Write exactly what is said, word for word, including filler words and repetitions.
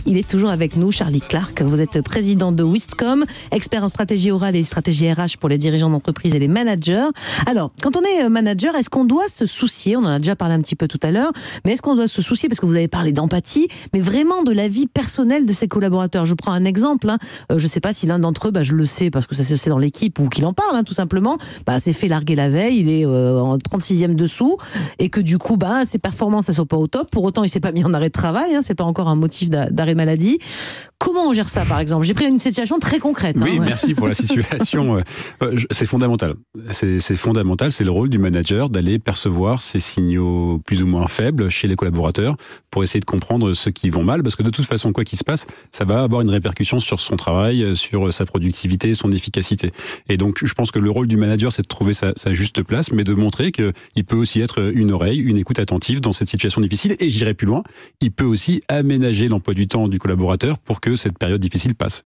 Il est toujours avec nous, Charlie Clark. Vous êtes président de Wistcom, expert en stratégie orale et stratégie R H pour les dirigeants d'entreprise et les managers. Alors, quand on est manager, est-ce qu'on doit se soucier, on en a déjà parlé un petit peu tout à l'heure, mais est-ce qu'on doit se soucier, parce que vous avez parlé d'empathie, mais vraiment de la vie personnelle de ses collaborateurs? Je prends un exemple, hein. euh, je ne sais pas si l'un d'entre eux, bah, je le sais parce que ça se sait dans l'équipe ou qu'il en parle, hein, tout simplement, bah, s'est fait larguer la veille, il est euh, en trente-sixième dessous, et que du coup, bah, ses performances, elles sont pas au top. Pour autant, il s'est pas mis en arrêt de travail, hein, c'est pas encore un motif d'arrêt maladie. Comment on gère ça, par exemple? J'ai pris une situation très concrète. Oui, hein, ouais. Merci pour la situation. C'est fondamental. C'est fondamental, c'est le rôle du manager d'aller percevoir ces signaux plus ou moins faibles chez les collaborateurs pour essayer de comprendre ce qui vont mal, parce que de toute façon, quoi qu'il se passe, ça va avoir une répercussion sur son travail, sur sa productivité, son efficacité. Et donc, je pense que le rôle du manager, c'est de trouver sa, sa juste place, mais de montrer qu'il peut aussi être une oreille, une écoute attentive dans cette situation difficile. Et j'irai plus loin, il peut aussi aménager l'emploi du temps du collaborateur pour que cette période difficile passe.